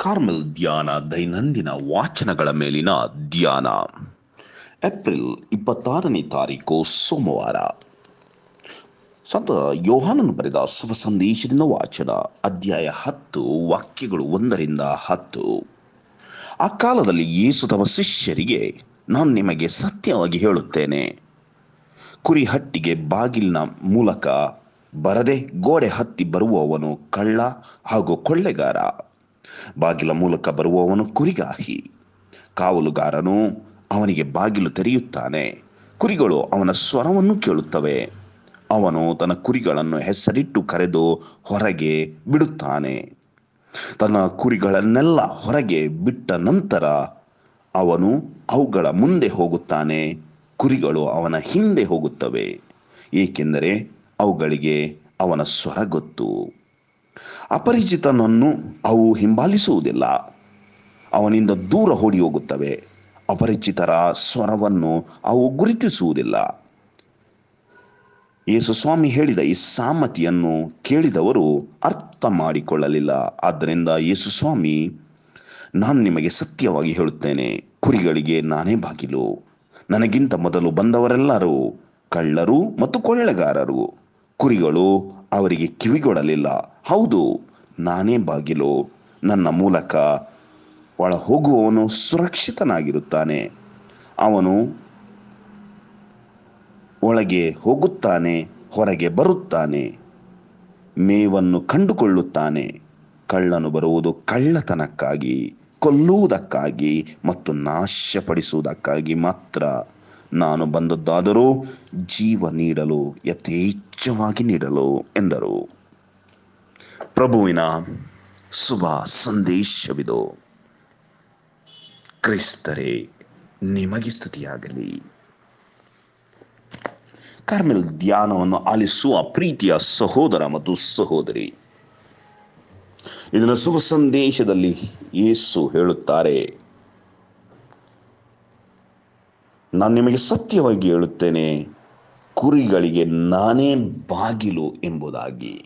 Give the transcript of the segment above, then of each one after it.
Carmel ಧ್ಯಾನ ದೈನಂದಿನ ವಾಚನಗಳ ಮೇಲಿನ ಧ್ಯಾನ. ಏಪ್ರಿಲ್ 26ನೇ ತಾರೀಕು ಸೋಮವಾರ. ಸಂತ ಯೋಹಾನನು ಬರೆದ ಶುಭ ಸಂದೇಶದಿಂದ ವಾಚನ, ಅಧ್ಯಾಯ 10, ವಾಕ್ಯಗಳು 1-10. ಆ ಕಾಲದಲ್ಲಿ ಯೇಸು ತಮ್ಮ ಶಿಷ್ಯರಿಗೆ, ನಾನು ನಿಮಗೆ ಸತ್ಯವಾಗಿ ಹೇಳುತ್ತೇನೆ, ಕುರಿಹಟ್ಟಿಗೆ ಬಾಗಿಲಿನ ಮೂಲಕ ಬರದೆ ಗೋಡೆ ಹತ್ತಿ ಬರುವವನು ಕಳ್ಳ ಹಾಗೂ ಕೊಳ್ಳೆಗಾರ. ಬಾಗಿಲ ಮೂಲಕ ಬರುವವನು ಕುರಿಗಾಹಿ. ಕಾವಲುಗಾರನು ಅವನಿಗೆ ಬಾಗಿಲು ತೆರೆಯುತ್ತಾನೆ. ಕುರಿಗಳು ಅವನ ಸ್ವರವನ್ನು ಕೇಳುತ್ತವೆ. ಅವನು ತನ್ನ ಕುರಿಗಳನ್ನು ಹೆಸರಿಟ್ಟು ಕರೆದು ಹೊರಗೆ ಬಿಡುತ್ತಾನೆ. ತನ್ನ ಕುರಿಗಳನ್ನೆಲ್ಲ ಹೊರಗೆ ಬಿಟ್ಟ ನಂತರ ಅವನು ಅವುಗಳ ಮುಂದೆ ಹೋಗುತ್ತಾನೆ. ಕುರಿಗಳು ಅವನ ಹಿಂದೆ ಹೋಗುತ್ತವೆ, ಏಕೆಂದರೆ ಅವುಗಳಿಗೆ ಅವನ ಸ್ವರ ಗೊತ್ತು. ಅಪರಿಚಿತನನ್ನು ಅವು ಹಿಂಬಾಲಿಸುವುದಿಲ್ಲ, ಅವನಿಂದ ದೂರ ಓಡಿ ಹೋಗುತ್ತವೆ. ಅಪರಿಚಿತರ ಸ್ವರವನ್ನು ಅವು ಗುರುತಿಸುವುದಿಲ್ಲ. ಯೇಸು ಸ್ವಾಮಿ ಹೇಳಿದ ಈ ಸಾಮತಿಯನ್ನು ಕೇಳಿದವರು ಅರ್ಥ ಮಾಡಿಕೊಳ್ಳಲಿಲ್ಲ. ಆದ್ದರಿಂದ ಯೇಸು ಸ್ವಾಮಿ, ನಾನು ನಿಮಗೆ ಸತ್ಯವಾಗಿ ಹೇಳುತ್ತೇನೆ, ಕುರಿಗಳಿಗೆ ನಾನೇ ಬಾಗಿಲು. ನನಗಿಂತ ಮೊದಲು ಬಂದವರೆಲ್ಲರೂ ಕಳ್ಳರು ಮತ್ತು ಕೊಳ್ಳೆಗಾರರು. ಕುರಿಗಳು ಅವರಿಗೆ ಕಿವಿಗೊಡಲಿಲ್ಲ. ಹೌದು, ನಾನೇ ಬಾಗಿಲು. ನನ್ನ ಮೂಲಕ ಒಳ ಹೋಗುವವನು ಸುರಕ್ಷಿತನಾಗಿರುತ್ತಾನೆ. ಅವನು ಒಳಗೆ ಹೋಗುತ್ತಾನೆ, ಹೊರಗೆ ಬರುತ್ತಾನೆ, ಮೇವನ್ನು ಕಂಡುಕೊಳ್ಳುತ್ತಾನೆ. ಕಳ್ಳನು ಬರುವುದು ಕಳ್ಳತನಕ್ಕಾಗಿ, ಕೊಲ್ಲುವುದಕ್ಕಾಗಿ ಮತ್ತು ನಾಶಪಡಿಸುವುದಕ್ಕಾಗಿ ಮಾತ್ರ. ನಾನು ಬಂದದ್ದಾದರೂ ಜೀವ ನೀಡಲು, ಯಥೇಚ್ಛವಾಗಿ ನೀಡಲು ಎಂದರು. ಪ್ರಭುವಿನ ಶುಭ ಸಂದೇಶವಿದು. ಕ್ರಿಸ್ತರೇ, ನಿಮಗೆ ಸ್ತುತಿಯಾಗಲಿ. ಕಾರ್ಮೆಲ್ ಧ್ಯಾನವನ್ನು ಆಲಿಸುವ ಪ್ರೀತಿಯ ಸಹೋದರ ಮತ್ತು ಸಹೋದರಿ, ಇದರ ಶುಭ ಸಂದೇಶದಲ್ಲಿ ಯೇಸು ಹೇಳುತ್ತಾರೆ, ನಾನು ನಿಮಗೆ ಸತ್ಯವಾಗಿ ಹೇಳುತ್ತೇನೆ, ಕುರಿಗಳಿಗೆ ನಾನೇ ಬಾಗಿಲು ಎಂಬುದಾಗಿ.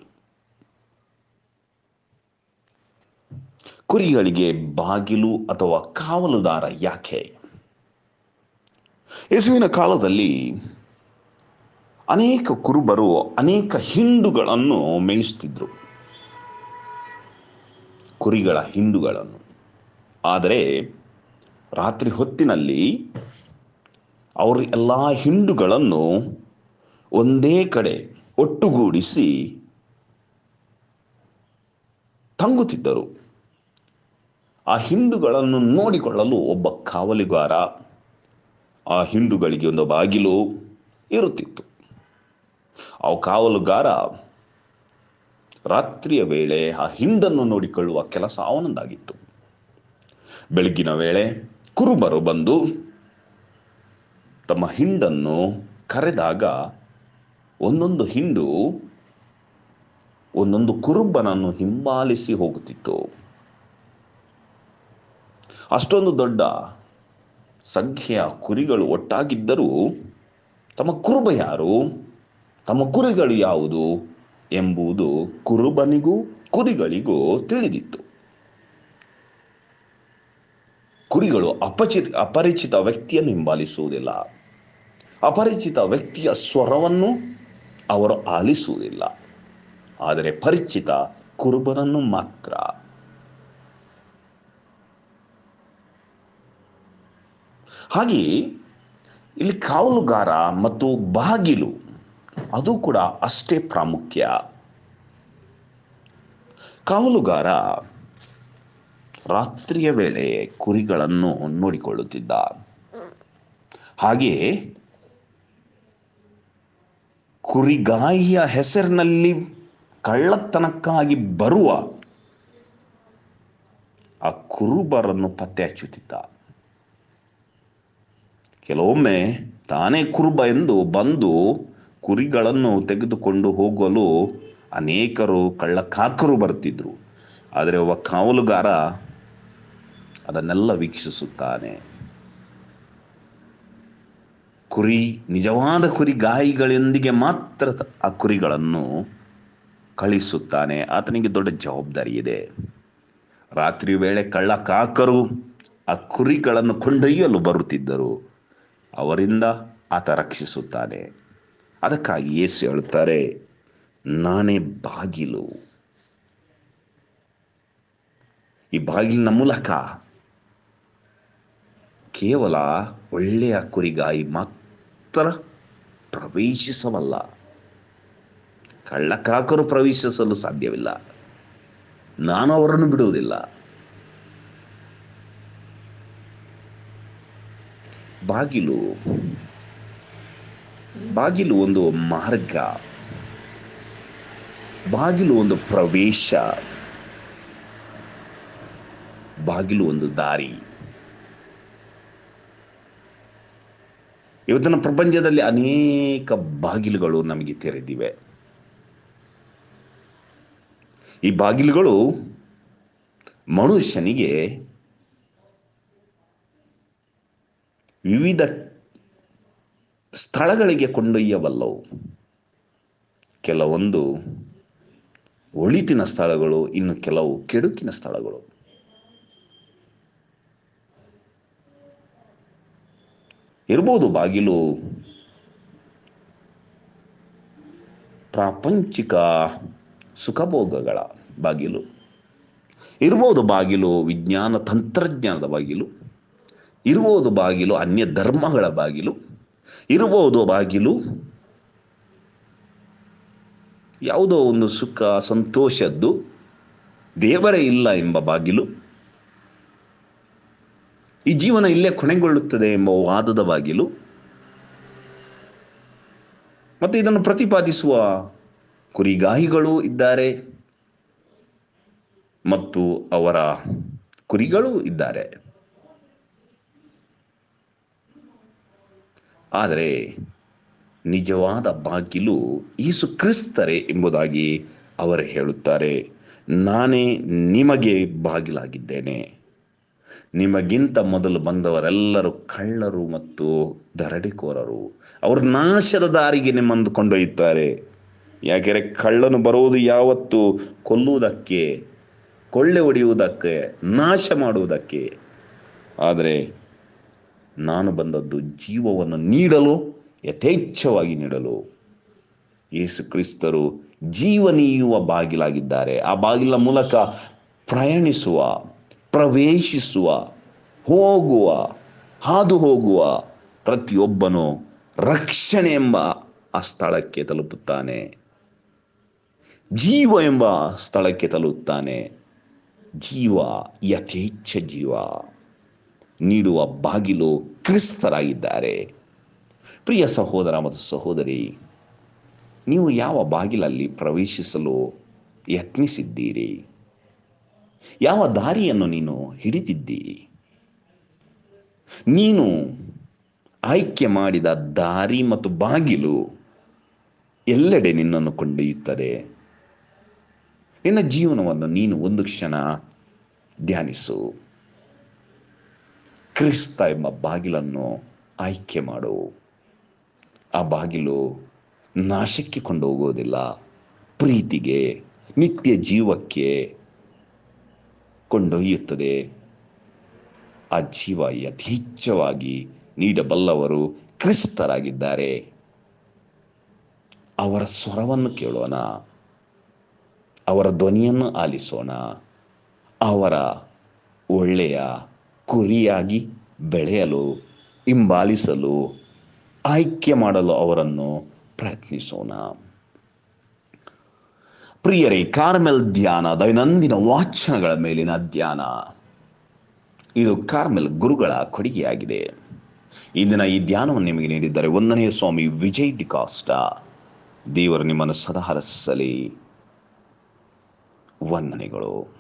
ಕುರಿಗಳಿಗೆ ಬಾಗಿಲು ಅಥವಾ ಕಾವಲುದಾರ ಯಾಕೆ? ಯೇಸುವಿನ ಕಾಲದಲ್ಲಿ ಅನೇಕ ಕುರುಬರು ಅನೇಕ ಹಿಂಡುಗಳನ್ನು ಮೇಯಿಸುತ್ತಿದ್ದರು, ಕುರಿಗಳ ಹಿಂಡುಗಳನ್ನು. ಆದರೆ ರಾತ್ರಿ ಹೊತ್ತಿನಲ್ಲಿ ಅವರು ಎಲ್ಲ ಹಿಂಡುಗಳನ್ನು ಒಂದೇ ಕಡೆ ಒಟ್ಟುಗೂಡಿಸಿ ತಂಗುತ್ತಿದ್ದರು. ಆ ಹಿಂಡುಗಳನ್ನು ನೋಡಿಕೊಳ್ಳಲು ಒಬ್ಬ ಕಾವಲುಗಾರ, ಆ ಹಿಂಡುಗಳಿಗೆ ಒಂದು ಬಾಗಿಲು ಇರುತ್ತಿತ್ತು. ಆ ಕಾವಲುಗಾರ ರಾತ್ರಿಯ ವೇಳೆ ಆ ಹಿಂಡನ್ನು ನೋಡಿಕೊಳ್ಳುವ ಕೆಲಸ ಅವನದಾಗಿತ್ತು. ಬೆಳಗಿನ ವೇಳೆ ಕುರುಬರು ಬಂದು ತಮ್ಮ ಹಿಂಡನ್ನು ಕರೆದಾಗ ಒಂದೊಂದು ಹಿಂಡು ಒಂದೊಂದು ಕುರುಬನನ್ನು ಹಿಂಬಾಲಿಸಿ ಹೋಗುತ್ತಿತ್ತು. ಅಷ್ಟೊಂದು ದೊಡ್ಡ ಸಂಖ್ಯೆಯ ಕುರಿಗಳು ಒಟ್ಟಾಗಿದ್ದರೂ ತಮ್ಮ ಕುರುಬ ಯಾರು, ತಮ್ಮ ಕುರಿಗಳು ಯಾವುದು ಎಂಬುದು ಕುರುಬನಿಗೂ ಕುರಿಗಳಿಗೂ ತಿಳಿದಿತ್ತು. ಕುರಿಗಳು ಅಪರಿಚಿತ ವ್ಯಕ್ತಿಯನ್ನು ಹಿಂಬಾಲಿಸುವುದಿಲ್ಲ. ಅಪರಿಚಿತ ವ್ಯಕ್ತಿಯ ಸ್ವರವನ್ನು ಅವರು ಆಲಿಸುವುದಿಲ್ಲ. ಆದರೆ ಪರಿಚಿತ ಕುರುಬನನ್ನು ಮಾತ್ರ. ಹಾಗೆಯೇ ಇಲ್ಲಿ ಕಾವಲುಗಾರ ಮತ್ತು ಬಾಗಿಲು ಅದು ಕೂಡ ಅಷ್ಟೇ ಪ್ರಾಮುಖ್ಯ. ಕಾವಲುಗಾರ ರಾತ್ರಿಯ ವೇಳೆ ಕುರಿಗಳನ್ನು ನೋಡಿಕೊಳ್ಳುತ್ತಿದ್ದ. ಹಾಗೆಯೇ ಕುರಿಗಾಹಿಯ ಹೆಸರಿನಲ್ಲಿ ಕಳ್ಳತನಕ್ಕಾಗಿ ಬರುವ ಆ ಕುರುಬರನ್ನು ಪತ್ತೆ ಹಚ್ಚುತ್ತಿದ್ದ. ಕೆಲವೊಮ್ಮೆ ತಾನೇ ಕುರುಬ ಎಂದು ಬಂದು ಕುರಿಗಳನ್ನು ತೆಗೆದುಕೊಂಡು ಹೋಗಲು ಅನೇಕರು ಕಳ್ಳಕಾಕರು ಬರ್ತಿದ್ರು. ಆದರೆ ಒಬ್ಬ ಕಾವಲುಗಾರ ಅದನ್ನೆಲ್ಲ ವೀಕ್ಷಿಸುತ್ತಾನೆ. ನಿಜವಾದ ಕುರಿಗಾಯಿಗಳೊಂದಿಗೆ ಮಾತ್ರ ಆ ಕುರಿಗಳನ್ನು ಕಳಿಸುತ್ತಾನೆ. ಆತನಿಗೆ ದೊಡ್ಡ ಜವಾಬ್ದಾರಿ ಇದೆ. ರಾತ್ರಿ ವೇಳೆ ಕಳ್ಳಕಾಕರು ಆ ಕುರಿಗಳನ್ನು ಕೊಂಡೊಯ್ಯಲು ಬರುತ್ತಿದ್ದರು. ಅವರಿಂದ ಆತ ರಕ್ಷಿಸುತ್ತಾನೆ. ಅದಕ್ಕಾಗಿ ಯೇಸು ಹೇಳುತ್ತಾರೆ, ನಾನೇ ಬಾಗಿಲು. ಈ ಬಾಗಿಲಿನ ಮೂಲಕ ಕೇವಲ ಒಳ್ಳೆಯ ಕುರಿಗಾಯಿ ಮಾತ್ರ ಪ್ರವೇಶಿಸವಲ್ಲ, ಕಳ್ಳಕಾಕರು ಪ್ರವೇಶಿಸಲು ಸಾಧ್ಯವಿಲ್ಲ. ನಾನು ಅವರನ್ನು ಬಿಡುವುದಿಲ್ಲ. ಬಾಗಿಲು ಒಂದು ಮಾರ್ಗ, ಬಾಗಿಲು ಒಂದು ಪ್ರವೇಶ, ಬಾಗಿಲು ಒಂದು ದಾರಿ. ಇವತ್ತಿನ ಪ್ರಪಂಚದಲ್ಲಿ ಅನೇಕ ಬಾಗಿಲುಗಳು ನಮಗೆ ತೆರೆದಿವೆ. ಈ ಬಾಗಿಲುಗಳು ಮನುಷ್ಯನಿಗೆ ವಿವಿಧ ಸ್ಥಳಗಳಿಗೆ ಕೊಂಡೊಯ್ಯಬಲ್ಲವು. ಕೆಲವೊಂದು ಒಳಿತಿನ ಸ್ಥಳಗಳು, ಇನ್ನು ಕೆಲವು ಕೆಡುಕಿನ ಸ್ಥಳಗಳು. ಇರ್ಬೋದು ಬಾಗಿಲು ಪ್ರಾಪಂಚಿಕ ಸುಖಭೋಗಗಳ ಬಾಗಿಲು, ಇರ್ಬೋದು ಬಾಗಿಲು ವಿಜ್ಞಾನ ತಂತ್ರಜ್ಞಾನದ ಬಾಗಿಲು, ಇರ್ಬೋದು ಬಾಗಿಲು ಅನ್ಯ ಧರ್ಮಗಳ ಬಾಗಿಲು, ಇರ್ಬೋದು ಬಾಗಿಲು ಯಾವುದೋ ಒಂದು ಸುಖ ಸಂತೋಷದ್ದು, ದೇವರೇ ಇಲ್ಲ ಎಂಬ ಬಾಗಿಲು, ಈ ಜೀವನ ಇಲ್ಲೇ ಕೊನೆಗೊಳ್ಳುತ್ತದೆ ಎಂಬ ವಾದದ ಬಾಗಿಲು. ಮತ್ತು ಇದನ್ನು ಪ್ರತಿಪಾದಿಸುವ ಕುರಿಗಾಹಿಗಳು ಇದ್ದಾರೆ ಮತ್ತು ಅವರ ಕುರಿಗಳು ಇದ್ದಾರೆ. ಆದರೆ ನಿಜವಾದ ಬಾಗಿಲು ಯೇಸು ಕ್ರಿಸ್ತರೇ ಎಂಬುದಾಗಿ ಅವರು ಹೇಳುತ್ತಾರೆ. ನಾನೇ ನಿಮಗೆ ಬಾಗಿಲಾಗಿದ್ದೇನೆ. ನಿಮಗಿಂತ ಮೊದಲು ಬಂದವರೆಲ್ಲರೂ ಕಳ್ಳರು ಮತ್ತು ದರೋಡೆಕೋರರು. ಅವರು ನಾಶದ ದಾರಿಗೆ ನಿಮ್ಮನ್ನು ಕೊಂಡೊಯ್ಯುತ್ತಾರೆ. ಯಾಕೆಂದರೆ ಕಳ್ಳನು ಬರುವುದು ಯಾವತ್ತು ಕೊಲ್ಲುವುದಕ್ಕೆ, ಕೊಳ್ಳೆ ಹೊಡೆಯುವುದಕ್ಕೆ, ನಾಶ ಮಾಡುವುದಕ್ಕೆ. ಆದರೆ ನಾನು ಬಂದದ್ದು ಜೀವವನ್ನು ನೀಡಲು, ಯಥೇಚ್ಛವಾಗಿ ನೀಡಲು. ಯೇಸು ಕ್ರಿಸ್ತರು ಜೀವ ನೀಯುವ ಬಾಗಿಲಾಗಿದ್ದಾರೆ. ಆ ಬಾಗಿಲ ಮೂಲಕ ಪ್ರಯಾಣಿಸುವ, ಪ್ರವೇಶಿಸುವ, ಹೋಗುವ, ಹಾದು ಹೋಗುವ ಪ್ರತಿಯೊಬ್ಬನು ರಕ್ಷಣೆ ಎಂಬ ಆ ಸ್ಥಳಕ್ಕೆ ತಲುಪುತ್ತಾನೆ, ಜೀವ ಎಂಬ ಸ್ಥಳಕ್ಕೆ ತಲುಪುತ್ತಾನೆ. ಜೀವ, ಯಥೇಚ್ಛ ಜೀವ ನೀಡುವ ಬಾಗಿಲು ಕ್ರಿಸ್ತರಾಗಿದ್ದಾರೆ. ಪ್ರಿಯ ಸಹೋದರ ಮತ್ತು ಸಹೋದರಿ, ನೀವು ಯಾವ ಬಾಗಿಲಲ್ಲಿ ಪ್ರವೇಶಿಸಲು ಯತ್ನಿಸಿದ್ದೀರಿ? ಯಾವ ದಾರಿಯನ್ನು ನೀನು ಹಿಡಿದಿದ್ದೀರಿ? ನೀನು ಆಯ್ಕೆ ಮಾಡಿದ ದಾರಿ ಮತ್ತು ಬಾಗಿಲು ಎಲ್ಲೆಡೆ ನಿನ್ನನ್ನು ಕೊಂಡೊಯ್ಯುತ್ತದೆ. ನಿನ್ನ ಜೀವನವನ್ನು ನೀನು ಒಂದು ಕ್ಷಣ ಧ್ಯಾನಿಸು. ಕ್ರಿಸ್ತ ಎಂಬ ಬಾಗಿಲನ್ನು ಆಯ್ಕೆ ಮಾಡು. ಆ ಬಾಗಿಲು ನಾಶಕ್ಕೆ ಕೊಂಡು ಹೋಗುವುದಿಲ್ಲ, ಪ್ರೀತಿಗೆ, ನಿತ್ಯ ಜೀವಕ್ಕೆ ಕೊಂಡೊಯ್ಯುತ್ತದೆ. ಆ ಜೀವ ಯಥೇಚ್ಛವಾಗಿ ನೀಡಬಲ್ಲವರು ಕ್ರಿಸ್ತರಾಗಿದ್ದಾರೆ. ಅವರ ಸ್ವರವನ್ನು ಕೇಳೋಣ, ಅವರ ಧ್ವನಿಯನ್ನು ಆಲಿಸೋಣ. ಅವರ ಒಳ್ಳೆಯ ಕುರಿಯಾಗಿ ಬೆಳೆಯಲು, ಹಿಂಬಾಲಿಸಲು, ಆಯ್ಕೆ ಮಾಡಲು ಅವರನ್ನು ಪ್ರಯತ್ನಿಸೋಣ. ಪ್ರಿಯರೇ, ಕಾರ್ಮೆಲ್ ಧ್ಯಾನ, ದೈನಂದಿನ ವಾಚನಗಳ ಮೇಲಿನ ಧ್ಯಾನ, ಇದು ಕಾರ್ಮೆಲ್ ಗುರುಗಳ ಕೊಡುಗೆಯಾಗಿದೆ. ಇಂದಿನ ಈ ಧ್ಯಾನವನ್ನು ನಿಮಗೆ ನೀಡಿದ್ದಾರೆ 1ನೇ ಸ್ವಾಮಿ ವಿಜಯ್ ಡಿಕಾಸ್ಟ. ದೇವರು ನಿಮ್ಮನ್ನು ಸದಾ ಹರಸಲಿ. ವಂದನೆಗಳು.